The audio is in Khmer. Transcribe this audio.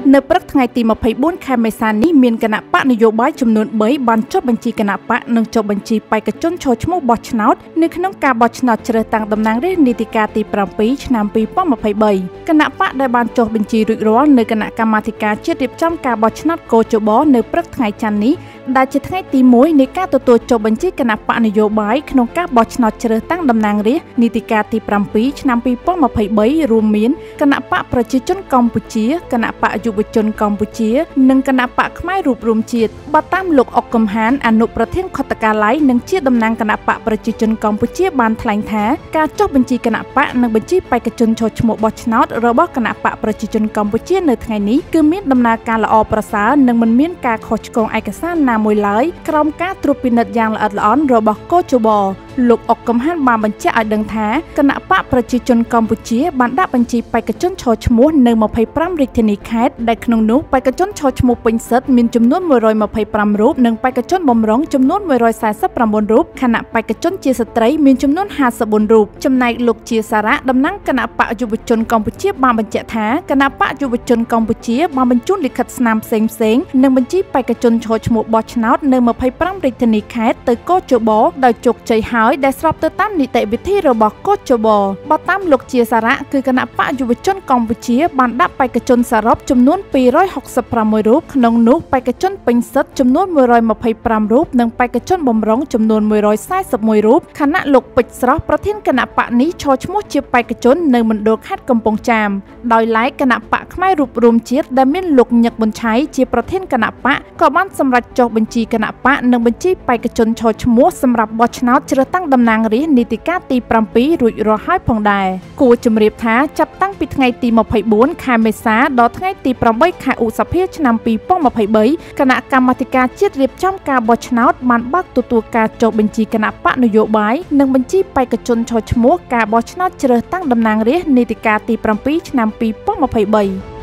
នៅព្រឹកថ្ងៃទី24 ខែមេសានេះមានគណៈបកនយោបាយចំនួន3បានចុះបញ្ជីគណៈបកនិងចុះបញ្ជីបេក្ខជនចូលឈ្មោះបោះឆ្នោតនៅក្នុងការបោះឆ្នោតជ្រើសតាំងតំណាងរាស្ត្រនីតិកាលទី7ឆ្នាំ2023គណៈបកដែលបានចុះបញ្ជីរួចរាល់នៅគណៈកម្មាធិការជាតិរៀបចំការបោះឆ្នោតកោជបនៅព្រឹកថ្ងៃច័ន្ទនេះដែលជាថ្ងៃទី1នៃការទទួលចុះបញ្ជីគណៈបកនយោបាយក្នុងការបោះឆ្នោតជ្រើសតាំងតំណាងរាស្ត្រនីតិកាលទី7ឆ្នាំ2023រួមមានគណៈបកប្រជាជនកម្ពុជាគណៈបកយុវជនកម្ពុជានិងគណៈបកផ្នែករូបរួមជាតិបើតាមលោកអុកកំហានអនុប្រធានខុទ្ទកាល័យនិងជាតំណាងគណៈបកប្រជាជនកម្ពុជាបានថ្លែងថាការចុះបញ្ជីគណៈបកនិងបញ្ជីបេក្ខជនចូលឈ្មោះបោះឆ្នោតរបស់គណៈបកប្រជាជនកម្ពុជានៅថ្ងៃនេះគឺមានដំណើរការល្អប្រសើរនិងមិនមានការខុសឆ្គងឯកសារណាមួយឡើយក្រោមការត្រួតពិនិត្យយ៉ាងល្អិតល្អន់របស់កោជបលោកអុកកំហានបានបញ្ជាក់ឲ្យដឹងថាគណៈបកប្រជាជនកម្ពុជាបានដាក់បញ្ជីបេក្ខជនចូលឈ្មោះនៅ25រាជធានីខេត្តដែលក្នុងនោះបេក្ខជនចូលឈ្មោះពេញសិទ្ធិមានចំនួន125រូបនិងបេក្ខជនបម្រុងចំនួន149រូបខណៈបេក្ខជនជាស្ត្រីមានចំនួន54រូបចំណែកលោកជាសារៈតំណាងគណៈបកយុវជនកម្ពុជាបានបញ្ជាក់ថាគណៈបកយុវជនកម្ពុជាបានបញ្ជូនលិខិតស្នាមផ្សេងៗនិងបញ្ជីបេក្ខជនចូលឈ្មោះបោះឆ្នោតនៅ25រាជធានីខេត្តទៅកោជបដោយជោគជ័យហើយដែលស្របទៅតាមនីតិវិធីរបស់កោជបបើតាមលោកជាសារៈគឺគណៈបកយុវជនកម្ពុជាបានដាក់បេក្ខជនសរុបចំនួន266រូបក្នុងនោះបេក្ខជនពេញសិទ្ធិចំនួន125រូបនិងបេក្ខជនបម្រុងចំនួន141រូបខណៈលោកពេជ្រស្រស់ប្រធានគណៈបកនេះឈរឈ្មោះជាបេក្ខជននៅមណ្ឌលខេត្តកំពង់ចាមដោយឡែកគណៈបកផ្នែករូបរួមជាតិដែលមានលោកញឹកប៊ុនឆៃជាប្រធានគណៈបកក៏បានសម្រេចចុះបញ្ជីគណៈបកនិងបញ្ជីបេក្ខជនឈរឈ្មោះសម្រាប់បោះឆ្នោតជ្រើសតាំងតំណាងរាស្ត្រនីតិកាលទី7រួចរាល់ហើយផងដែរគួរជម្រាបថាចាប់តាំងពីថ្ងៃទី24ខែមេសាដល់ថ្ងៃទី8ខែឧសភាឆ្នាំ2023គណៈកម្មាធិការជាតិរៀបចំការបោះឆ្នោតបានបើកទទួលការចុះបញ្ជីគណៈបកនយោបាយនិងបញ្ជីបេក្ខជនចូលឈ្មោះការបោះឆ្នោតជ្រើសតាំងតំណាងរាស្ត្រនីតិកាលទី7ឆ្នាំ2023